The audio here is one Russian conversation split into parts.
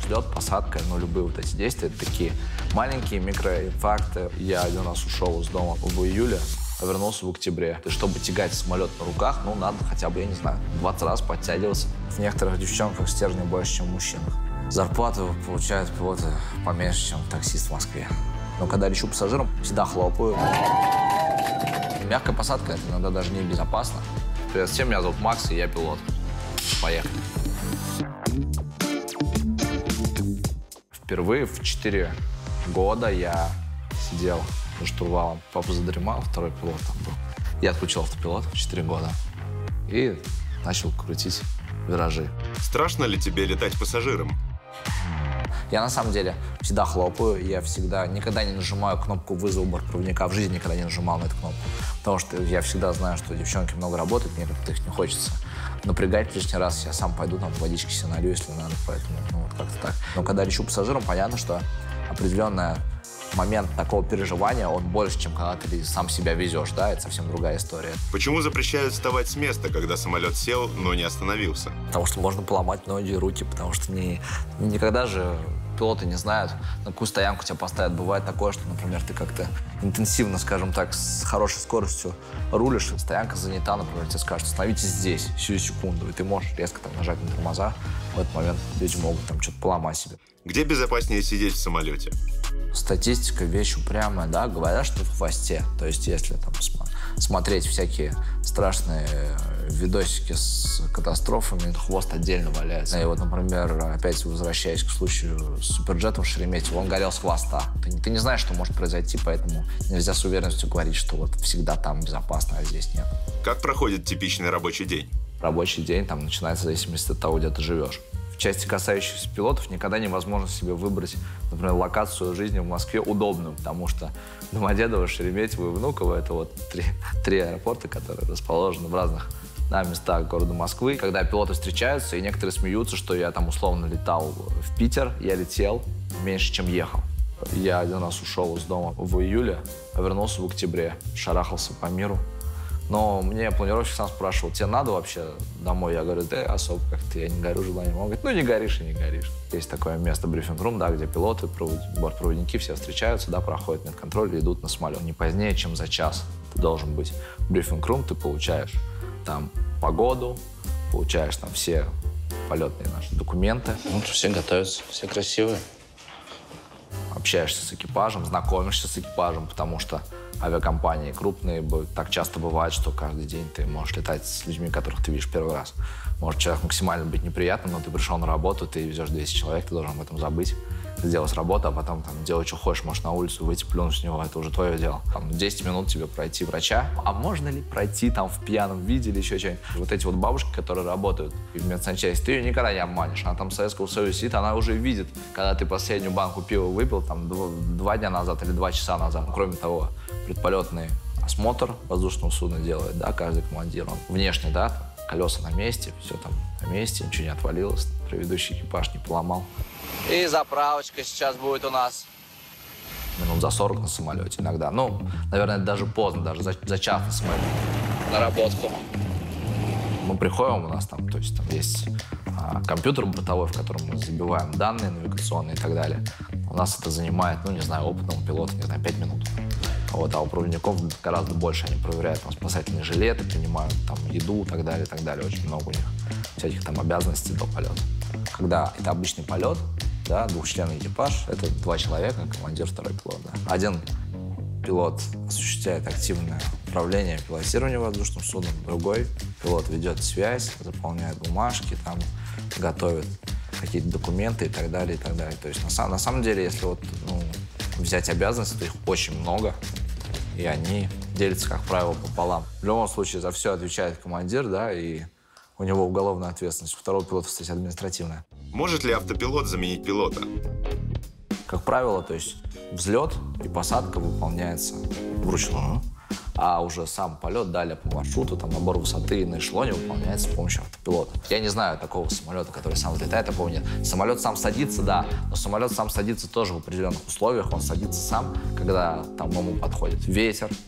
Взлет, посадка, ну, любые вот эти действия, это такие маленькие микроинфаркты. Я один раз ушел из дома в июле, а вернулся в октябре. И чтобы тягать самолет на руках, ну, надо хотя бы, я не знаю, 20 раз подтягиваться. В некоторых девчонках стержня больше, чем в мужчинах. Зарплату получают пилоты поменьше, чем таксист в Москве. Но когда лечу пассажиром, всегда хлопаю. Мягкая посадка — это иногда даже небезопасно. Привет всем, меня зовут Макс, и я пилот. Поехали. Впервые в 4 года я сидел за штурвалом. Папа задремал, второй пилот там был. Я отключил автопилот в 4 года и начал крутить виражи. Страшно ли тебе летать пассажиром? Я на самом деле всегда хлопаю, я всегда никогда не нажимаю кнопку вызова бортпроводника, в жизни никогда не нажимал на эту кнопку. Потому что я всегда знаю, что девчонки много работают, мне как-то их не хочется напрягать лишний раз. Я сам пойду там водички себе налью, если надо, поэтому ну, вот как-то так. Но когда лечу пассажиром, понятно, что определенный момент такого переживания, он больше, чем когда ты сам себя везешь, да, это совсем другая история. Почему запрещают вставать с места, когда самолет сел, но не остановился? Потому что можно поломать ноги и руки, потому что никогда же пилоты не знают, на какую стоянку тебя поставят. Бывает такое, что, например, ты как-то интенсивно, скажем так, с хорошей скоростью рулишь, стоянка занята, например, тебе скажут, остановитесь здесь, сию секунду, и ты можешь резко там нажать на тормоза. В этот момент люди могут там что-то поломать себе. Где безопаснее сидеть в самолете? Статистика — вещь упрямая, да, говорят, что в хвосте. То есть если там смотреть всякие страшные видосики с катастрофами, хвост отдельно валяется. И вот, например, опять возвращаясь к случаю с суперджетом в Шереметьево, он горел с хвоста. Ты не знаешь, что может произойти, поэтому нельзя с уверенностью говорить, что вот всегда там безопасно, а здесь нет. Как проходит типичный рабочий день? Рабочий день там начинается в зависимости от того, где ты живешь. В части, касающейся пилотов, никогда невозможно себе выбрать, например, локацию жизни в Москве удобную, потому что Домодедово, Шереметьево и Внуково — это вот три аэропорта, которые расположены в разных местах города Москвы. Когда пилоты встречаются, и некоторые смеются, что я там условно летал в Питер, я летел меньше, чем ехал. Я один раз ушел из дома в июле, а вернулся в октябре, шарахался по миру. Но мне планировщик сам спрашивал, тебе надо вообще домой? Я говорю, да особо как-то я не горю желанием. Он говорит, ну не горишь и не горишь. Есть такое место, брифинг-рум, да, где пилоты, бортпроводники все встречаются, да, проходят медконтроль и идут на самолет. Не позднее, чем за час ты должен быть в брифинг-рум, ты получаешь там погоду, получаешь там все полетные наши документы. Вот все готовятся, все красивые. Общаешься с экипажем, знакомишься с экипажем, потому что авиакомпании крупные, так часто бывает, что каждый день ты можешь летать с людьми, которых ты видишь первый раз. Может человек максимально быть неприятным, но ты пришел на работу, ты везешь 200 человек, ты должен об этом забыть, сделать работу, а потом там, делать, что хочешь, можешь на улицу выйти, плюнуть с него, это уже твое дело. Там 10 минут тебе пройти врача. А можно ли пройти там в пьяном виде или еще что-нибудь? Вот эти вот бабушки, которые работают в медсанчасти, ты ее никогда не обманешь. Она там с Советского Союза сидит, она уже видит, когда ты последнюю банку пива выпил там 2 дня назад или 2 часа назад. Кроме того, предполетный осмотр воздушного судна делает, да, каждый командир. Он внешне, да, колеса на месте, все там на месте, ничего не отвалилось, предыдущий экипаж не поломал. И заправочка сейчас будет у нас. Минут за 40 на самолете иногда. Ну, наверное, это даже поздно, даже за час на самолете. Наработку. Мы приходим, у нас там, то есть там есть компьютер бортовой, в котором мы забиваем данные навигационные и так далее. У нас это занимает, ну, не знаю, опытному пилоту, не знаю, 5 минут. Вот, а у проводников гораздо больше. Они проверяют там спасательные жилеты, принимают там еду и так далее, и так далее. Очень много у них всяких там обязанностей до полета. Когда это обычный полет, да, двухчленный экипаж, это 2 человека, командир, второй пилот. Да. Один пилот осуществляет активное управление, пилотирование воздушным судном, другой пилот ведет связь, заполняет бумажки, там, готовит какие-то документы и так далее, и так далее. То есть на самом деле, если вот, взять обязанности, то их очень много, и они делятся, как правило, пополам. В любом случае за все отвечает командир, да, и у него уголовная ответственность. У второго пилота, кстати, административная. Может ли автопилот заменить пилота? Как правило, то есть взлет и посадка выполняется вручную, а уже сам полет далее по маршруту, там набор высоты на эшелоне выполняется с помощью автопилота. Я не знаю такого самолета, который сам взлетает, я помню. Самолет сам садится, да, но самолет сам садится тоже в определенных условиях. Он садится сам, когда там ему подходит ветер,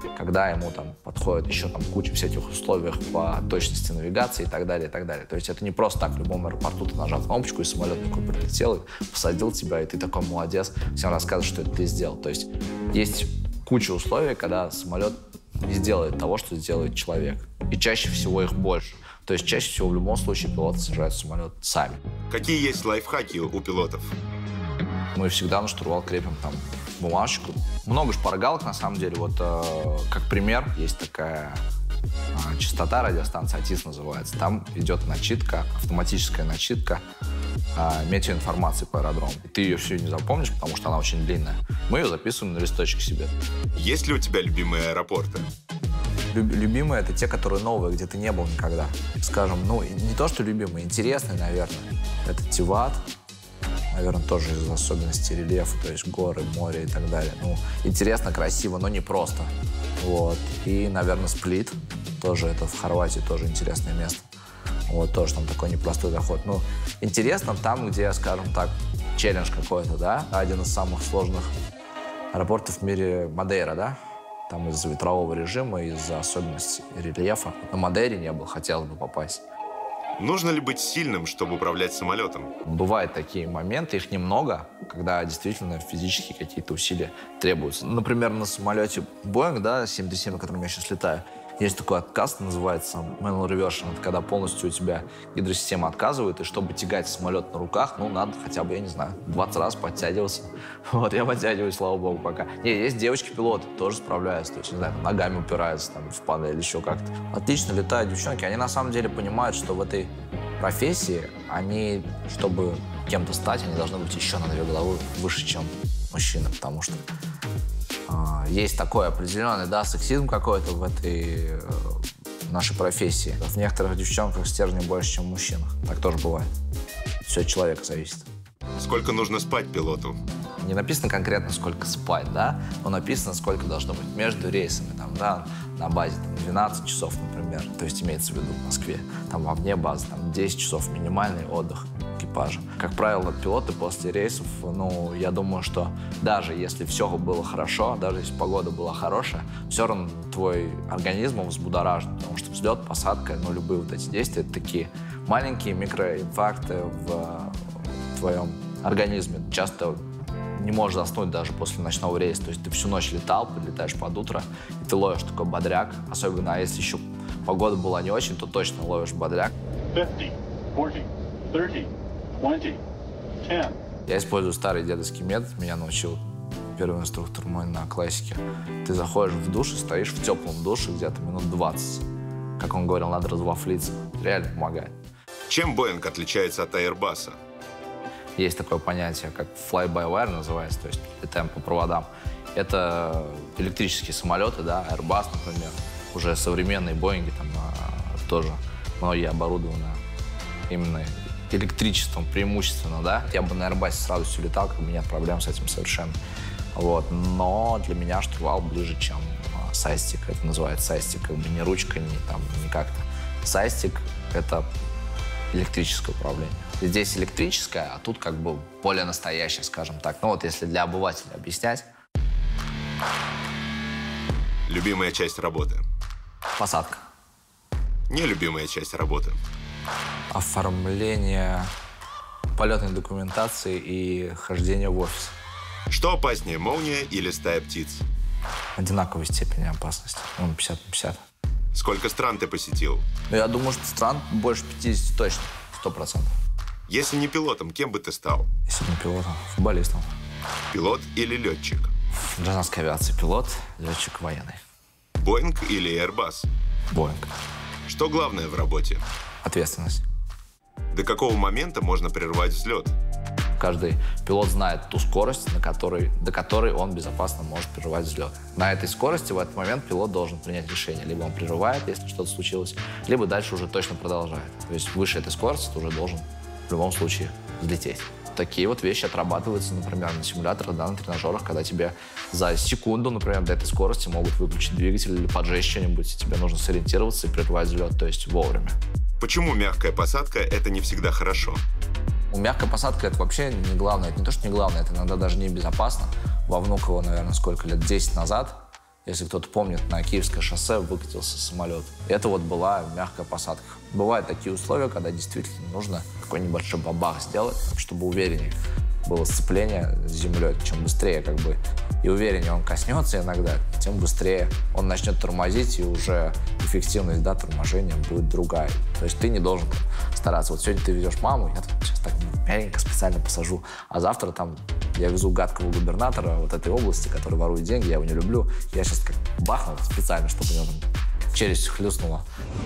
когда ему там подходит еще там куча всяких условий по точности навигации и так далее, и так далее. То есть это не просто так. В любом аэропорту ты нажал кнопочку, и самолет такой прилетел, и посадил тебя, и ты такой молодец, всем рассказываешь, что это ты сделал. То есть есть куча условий, когда самолет не сделает того, что сделает человек. И чаще всего их больше. То есть чаще всего в любом случае пилоты сажают самолет сами. Какие есть лайфхаки у пилотов? Мы всегда на штурвал крепим там бумажечку. Много шпаргалок, на самом деле. Вот как пример, есть такая частота радиостанции, АТИС называется. Там идет начитка, автоматическая начитка метеоинформации по аэродрому. Ты ее всю не запомнишь, потому что она очень длинная. Мы ее записываем на листочек себе. Есть ли у тебя любимые аэропорты? Любимые — это те, которые новые, где ты не был никогда. Скажем, ну, не то, что любимые, интересные, наверное. Это Тиват, наверное, тоже из особенностей рельефа, то есть горы, море и так далее. Ну, интересно, красиво, но не просто. Вот. И, наверное, Сплит, тоже это в Хорватии, тоже интересное место. Вот, тоже там такой непростой заход. Ну, интересно там, где, скажем так, челлендж какой-то, да? Один из самых сложных аэропортов в мире — Мадейра, да? Там из-за ветрового режима, из-за особенностей рельефа. На Мадейре не был, хотелось бы попасть. Нужно ли быть сильным, чтобы управлять самолетом? Бывают такие моменты, их немного, когда действительно физически какие-то усилия требуются. Например, на самолете Boeing, да, 737, на котором я сейчас летаю, есть такой отказ, называется manual reversion. Это когда полностью у тебя гидросистема отказывает, и чтобы тягать самолет на руках, ну, надо хотя бы, я не знаю, 20 раз подтягиваться. Вот, я подтягиваюсь, слава богу, пока. Не, есть девочки-пилоты, тоже справляются, то есть, не знаю, ногами упираются там, в панель или еще как-то. Отлично летают девчонки, они на самом деле понимают, что в этой профессии они, чтобы кем-то стать, они должны быть еще на 2 головы выше, чем мужчины, потому что есть такой определенный, да, сексизм какой-то в этой нашей профессии. В некоторых девчонках стержней больше, чем в мужчинах. Так тоже бывает. Все от человека зависит. Сколько нужно спать пилоту? Не написано конкретно, сколько спать, да, но написано, сколько должно быть между рейсами, там, да, на базе там, 12 часов, например, то есть имеется в виду в Москве, там во вне базы, там 10 часов минимальный отдых экипажа. Как правило, пилоты после рейсов, ну, я думаю, что даже если все было хорошо, даже если погода была хорошая, все равно твой организм взбудоражен, потому что взлет, посадка, ну, любые вот эти действия, это такие маленькие микроинфаркты в твоем организме. Часто не можешь заснуть даже после ночного рейса. То есть ты всю ночь летал, подлетаешь под утро, и ты ловишь такой бодряк. Особенно, если еще погода была не очень, то точно ловишь бодряк. 50, 40, 30, 20, 10. Я использую старый дедовский метод, меня научил первый инструктор мой на классике. Ты заходишь в душ и стоишь в теплом душе где-то минут 20. Как он говорил, надо развафлиться. Реально помогает. Чем Boeing отличается от Airbus? Есть такое понятие, как fly-by-wire называется, то есть летаем по проводам. Это электрические самолеты, да, Airbus, например, уже современные Боинги, там тоже многие оборудованы именно электричеством преимущественно, да. Я бы на Airbus с радостью летал, как бы нет проблем с этим совершенно. Вот. Но для меня штурвал ближе, чем сайстик. Это называется сайстик, как бы не ручка, не как-то. Сайстик — это электрическое управление. Здесь электрическое, а тут как бы более настоящее, скажем так. Ну вот если для обывателя объяснять. Любимая часть работы? Посадка. Нелюбимая часть работы? Оформление полетной документации и хождение в офис. Что опаснее, молния или стая птиц? Одинаковой степени опасности. 50/50. Сколько стран ты посетил? Ну, я думаю, что стран больше 50 точно, 100%. Если не пилотом, кем бы ты стал? Если не пилотом, футболистом. Пилот или летчик? Гражданской авиации пилот, летчик военный. Boeing или Airbus? Боинг. Что главное в работе? Ответственность. До какого момента можно прервать взлет? Каждый пилот знает ту скорость, до которой он безопасно может прерывать взлет. На этой скорости в этот момент пилот должен принять решение. Либо он прерывает, если что-то случилось, либо дальше уже точно продолжает. То есть выше этой скорости ты уже должен в любом случае взлететь. Такие вот вещи отрабатываются, например, на симуляторах, да, на тренажерах, когда тебе за секунду, например, до этой скорости могут выключить двигатель или поджечь что-нибудь, и тебе нужно сориентироваться и прервать взлет, то есть вовремя. Почему мягкая посадка – это не всегда хорошо? Мягкая посадка — это вообще не главное. Это не то, что не главное, это иногда даже небезопасно. Во Внуково, наверное, сколько лет? 10 назад Если кто-то помнит, на Киевское шоссе выкатился самолет. Это вот была мягкая посадка. Бывают такие условия, когда действительно нужно какой-нибудь небольшой бабах сделать, чтобы увереннее было сцепление с землей. Чем быстрее и увереннее он коснется иногда, тем быстрее он начнет тормозить, и уже эффективность торможения будет другая. То есть ты не должен стараться. Вот сегодня ты везешь маму, я сейчас так мягенько специально посажу, а завтра я везу гадкого губернатора вот этой области, который ворует деньги, я его не люблю. Я сейчас как бахнул специально, чтобы у него челюсть хлюстнула.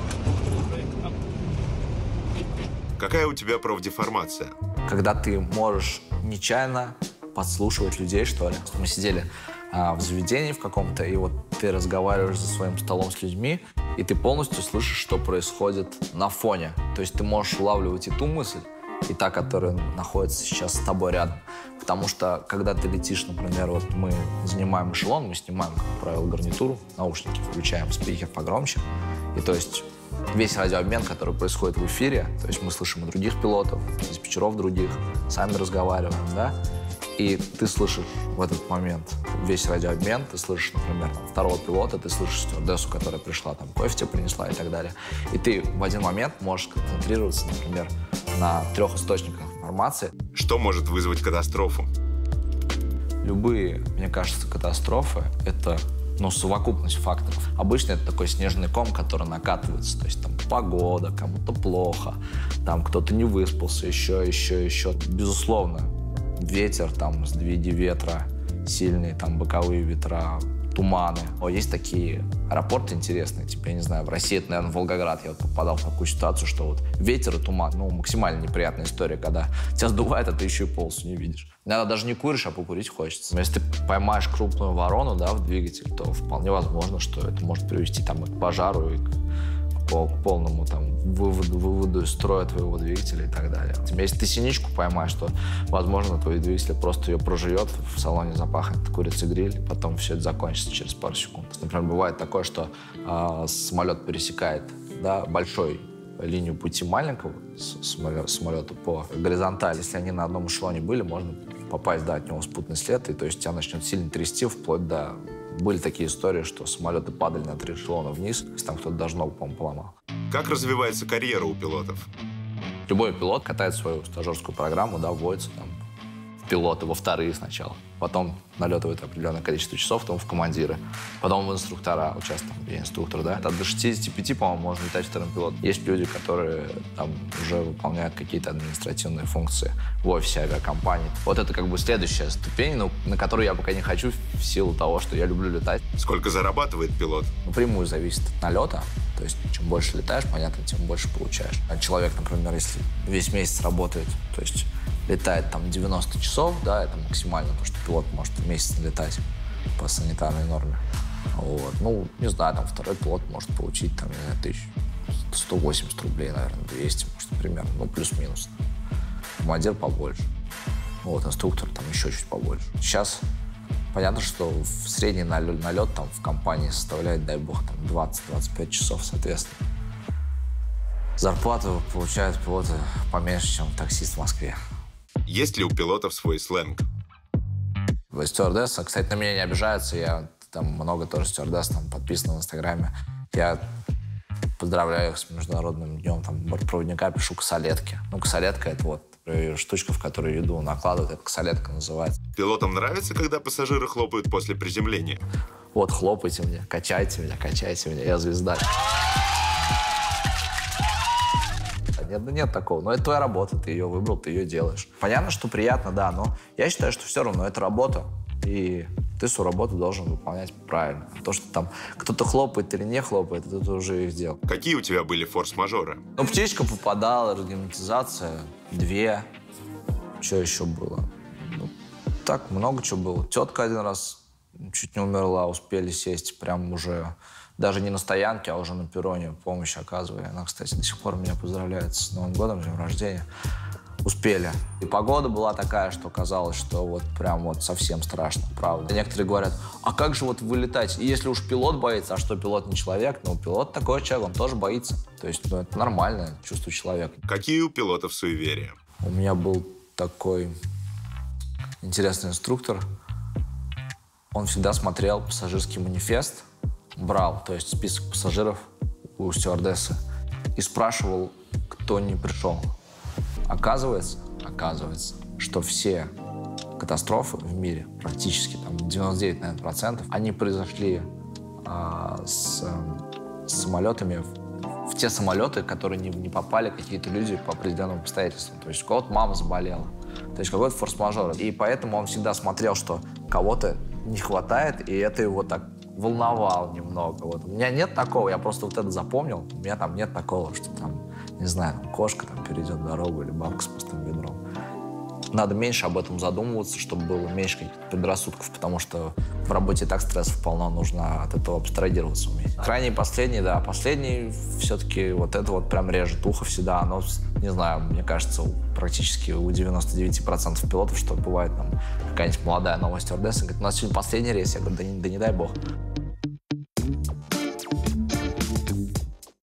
Какая у тебя профдеформация? Когда ты можешь нечаянно подслушивать людей, что ли. Мы сидели в заведении в каком-то, и вот ты разговариваешь за своим столом с людьми, и ты полностью слышишь, что происходит на фоне. То есть ты можешь улавливать и ту мысль, и та, которая находится сейчас с тобой рядом. Потому что, когда ты летишь, например, вот мы занимаем эшелон, мы снимаем, как правило, гарнитуру, наушники включаем, спикер погромче, и то есть весь радиообмен, который происходит в эфире, то есть мы слышим и других пилотов, диспетчеров других, сами разговариваем, да, и ты слышишь в этот момент весь радиообмен, ты слышишь, например, второго пилота, ты слышишь стюардессу, которая пришла, кофе тебе принесла и так далее. И ты в один момент можешь концентрироваться, например, на 3 источниках информации. Что может вызвать катастрофу? Любые, мне кажется, катастрофы — это совокупность факторов. Обычно это такой снежный ком, который накатывается. То есть погода, кому-то плохо, кто-то не выспался, еще. Безусловно, ветер, сдвиги ветра, сильные боковые ветра, туманы. Есть такие аэропорты интересные, я не знаю, в России это, наверное, Волгоград. Я попадал в такую ситуацию, что ветер и туман, максимально неприятная история, когда тебя сдувает, а ты еще и полосу не видишь. Иногда даже не куришь, а покурить хочется. Но если ты поймаешь крупную ворону, в двигатель, то вполне возможно, что это может привести и к пожару, и к полному выводу из строя твоего двигателя и так далее. Если ты синичку поймаешь, то, возможно, твой двигатель просто ее проживет, в салоне запахнет курица-гриль, потом все это закончится через пару секунд. Например, бывает такое, что самолет пересекает большой линию пути маленького самолета по горизонтали. Если они на одном эшелоне были, можно попасть от него спутный след, и то есть тебя начнет сильно трясти вплоть до... Были такие истории, что самолеты падали на 3 эшелона вниз, если кто-то даже ногу, по-моему, поломал. Как развивается карьера у пилотов? Любой пилот катает свою стажерскую программу, вводится в пилоты, во вторые сначала. Потом налетывает определенное количество часов в командиры. Потом в инструктора, участвует инструктор, До 65, по-моему, можно летать вторым пилотом. Есть люди, которые уже выполняют какие-то административные функции в офисе авиакомпании. Вот это следующая ступень, на которую я пока не хочу в силу того, что я люблю летать. Сколько зарабатывает пилот? Напрямую зависит от налета. То есть чем больше летаешь, понятно, тем больше получаешь. А человек, например, если весь месяц работает, то есть летает 90 часов, это максимально то, что пилот может в месяц летать по санитарной норме. Не знаю, второй пилот может получить, 1180 рублей, наверное, 200, может, примерно, плюс-минус. Командир побольше. Инструктор еще чуть побольше. Сейчас понятно, что средний налет в компании составляет, дай бог, 20-25 часов, соответственно. Зарплату получают пилоты поменьше, чем таксист в Москве. Есть ли у пилотов свой сленг? Стюардесса, кстати, на меня не обижаются. Я много тоже стюардесс подписано в Инстаграме. Я поздравляю их с Международным днем бортпроводника, пишу косолетки. Косолетка — это штучка, в которую еду накладывают. Это косолетка называется. Пилотам нравится, когда пассажиры хлопают после приземления? Хлопайте мне, качайте меня, я звезда. Нет такого. Но это твоя работа, ты ее выбрал, ты ее делаешь. Понятно, что приятно, но я считаю, что все равно это работа, и ты свою работу должен выполнять правильно. То, что кто-то хлопает или не хлопает, это уже их дело. Какие у тебя были форс-мажоры? Птичка попадала, регламентизация, 2. Что еще было? Так, много чего было. Тетка один раз чуть не умерла, успели сесть прям уже... Даже не на стоянке, а уже на перроне помощь оказывая. Она, кстати, до сих пор меня поздравляет с Новым годом, с днем рождения. Успели. И погода была такая, что казалось, что прям совсем страшно, правда. Некоторые говорят, а как же вылетать? И если уж пилот боится, а что пилот не человек? Пилот такой человек, он тоже боится. То есть, это нормальное чувство человека. Какие у пилотов суеверия? У меня был такой интересный инструктор. Он всегда смотрел пассажирский манифест, брал, то есть список пассажиров у стюардессы, и спрашивал, кто не пришел. Оказывается, что все катастрофы в мире, практически там 99%, они произошли с самолетами, в те самолеты, которые не попали какие-то люди по определенным обстоятельствам. То есть у кого-то мама заболела, то есть какой-то форс-мажор. И поэтому он всегда смотрел, что кого-то не хватает, и это его так волновало немного. Вот. У меня нет такого, я просто вот это запомнил, у меня там нет такого, что там, не знаю, кошка там перейдет дорогу или бабка с пустым ведром. Надо меньше об этом задумываться, чтобы было меньше каких-то предрассудков, потому что в работе и так стрессов полно, нужно от этого абстрагироваться уметь. Крайний последний, да, последний все-таки вот это вот прям режет ухо всегда. Оно, не знаю, мне кажется, практически у 99% пилотов, что бывает там какая-нибудь молодая новая стюардесса, говорит, у нас сегодня последний рейс. Я говорю, да не дай бог.